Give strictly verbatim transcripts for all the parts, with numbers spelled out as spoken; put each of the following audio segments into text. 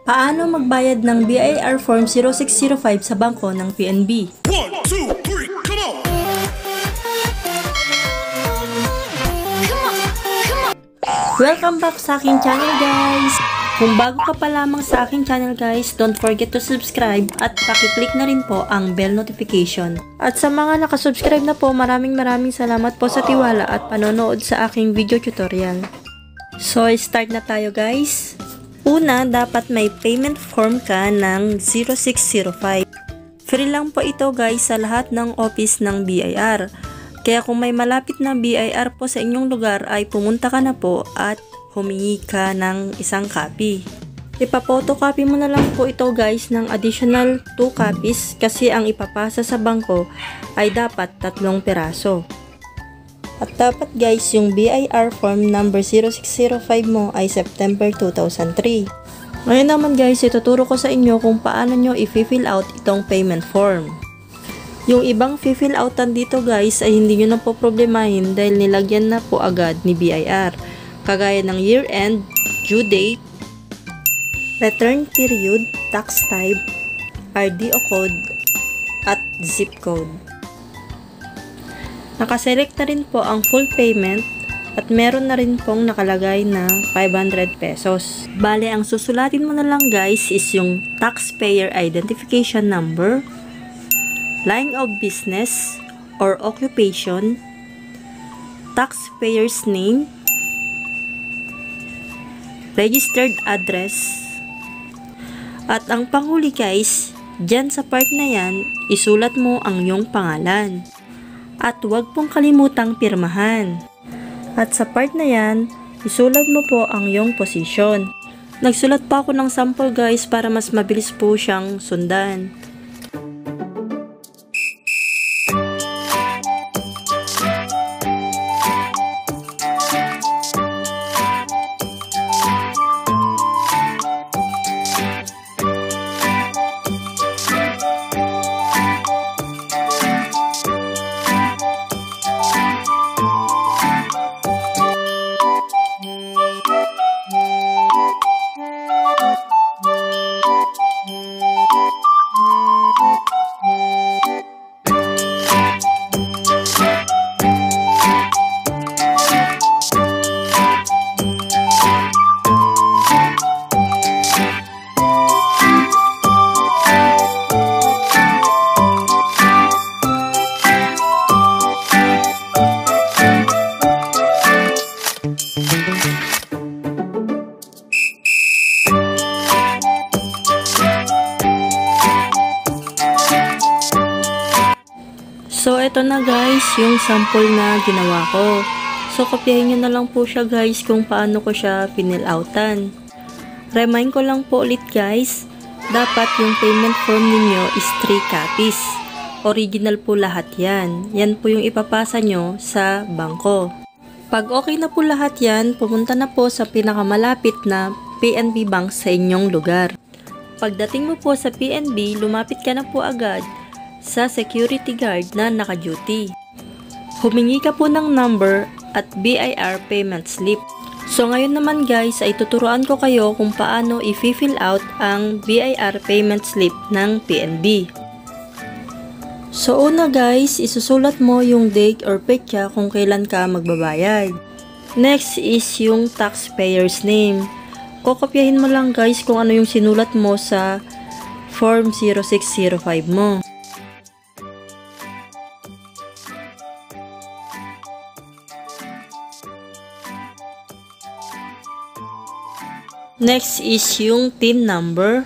Paano magbayad ng B I R Form zero six zero five sa bangko ng P N B? one, two, three, come on! Welcome back sa aking channel, guys! Kung bago ka pa lamang sa aking channel, guys, don't forget to subscribe at pakiclick na rin po ang bell notification. At sa mga nakasubscribe na po, maraming maraming salamat po sa tiwala at panonood sa aking video tutorial. So, start na tayo, guys! Una, dapat may payment form ka ng zero six zero five. Free lang po ito, guys, sa lahat ng office ng B I R. Kaya kung may malapit na B I R po sa inyong lugar ay pumunta ka na po at humingi ka ng isang copy. Ipa-photocopy mo na lang po ito, guys, ng additional two copies kasi ang ipapasa sa bangko ay dapat tatlong piraso. At dapat, guys, yung B I R form number zero six zero five mo ay September two thousand three. Ngayon naman, guys, ituturo ko sa inyo kung paano nyo i-fill out itong payment form. Yung ibang fill outan dito, guys, ay hindi nyo na po problemahin dahil nilagyan na po agad ni B I R. Kagaya ng year end, due date, return period, tax type, R D O code, at zip code. Nakaselect na rin po ang full payment at meron na rin pong nakalagay na five hundred pesos. Bale, ang susulatin mo na lang, guys, is yung taxpayer identification number, line of business or occupation, taxpayer's name, registered address, at ang panghuli, guys, dyan sa part na yan, isulat mo ang iyong pangalan. At huwag pong kalimutang pirmahan. At sa part na yan, isulat mo po ang iyong posisyon. Nagsulat pa ako ng sample, guys, para mas mabilis po siyang sundan. So, ito na, guys, yung sample na ginawa ko. So, kopyahin nyo na lang po siya, guys, kung paano ko siya pinil outan. Remind ko lang po ulit, guys, dapat yung payment form ninyo is three copies. Original po lahat yan. Yan po yung ipapasa nyo sa bangko. Pag okay na po lahat yan, pumunta na po sa pinakamalapit na P N B bank sa inyong lugar. Pagdating mo po sa P N B, lumapit ka na po agad sa security guard na naka-duty. Humingi ka po ng number at B I R payment slip. So ngayon naman, guys, ay tuturuan ko kayo kung paano i-fill out ang B I R payment slip ng P N B. So una, guys, isusulat mo yung date or petsa kung kailan ka magbabayad. Next is yung taxpayer's name. Kokopyahin mo lang, guys, kung ano yung sinulat mo sa form zero six zero five mo. Next is yung T I N number.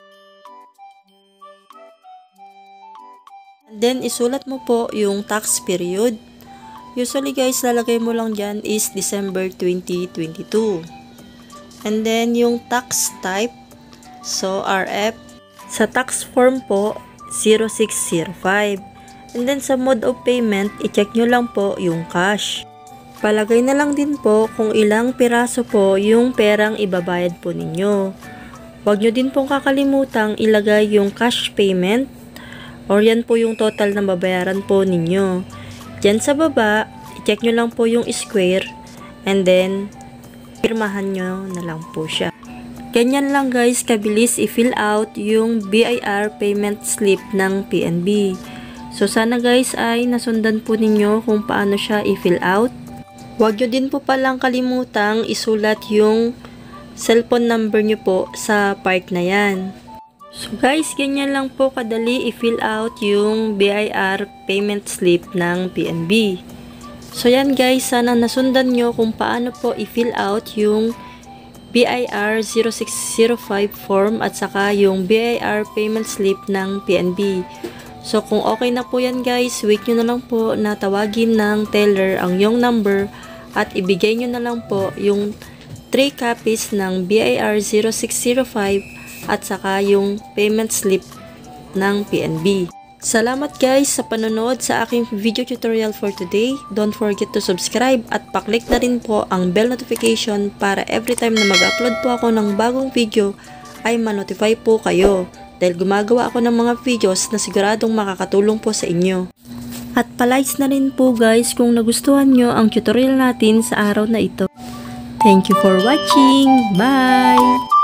And then, isulat mo po yung tax period. Usually, guys, lalagay mo lang dyan is December twenty twenty-two. And then, yung tax type. So, R F. Sa tax form po, zero six zero five. And then, sa mode of payment, i-check nyo lang po yung cash. Palagay na lang din po kung ilang piraso po yung perang ibabayad po ninyo. Huwag nyo din pong kakalimutang ilagay yung cash payment or yan po yung total na babayaran po ninyo. Diyan sa baba, i-check nyo lang po yung square and then pirmahan nyo na lang po siya. Ganyan lang guys kabilis i-fill out yung B I R payment slip ng P N B. So sana guys ay nasundan po ninyo kung paano siya i-fill out. Huwag nyo din po palang kalimutang isulat yung cellphone number nyo po sa part na yan. So guys, ganyan lang po kadali i-fill out yung B I R payment slip ng P N B. So yan guys, sana nasundan nyo kung paano po i-fill out yung B I R zero six zero five form at saka yung B I R payment slip ng P N B. So kung okay na po yan guys, wait nyo na lang po na tawagin ng teller ang yung number at ibigay nyo na lang po yung three copies ng B I R zero six zero five at saka yung payment slip ng P N B. Salamat guys sa panonood sa aking video tutorial for today. Don't forget to subscribe at paklik na rin po ang bell notification para every time na mag-upload po ako ng bagong video ay ma-notify po kayo. Dahil gumagawa ako ng mga videos na siguradong makakatulong po sa inyo. At palikes na rin po guys kung nagustuhan nyo ang tutorial natin sa araw na ito. Thank you for watching. Bye!